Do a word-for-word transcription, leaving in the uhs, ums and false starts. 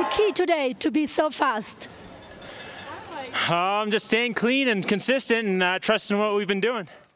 key today to be so fast? Um, just staying clean and consistent and uh, trusting what we've been doing.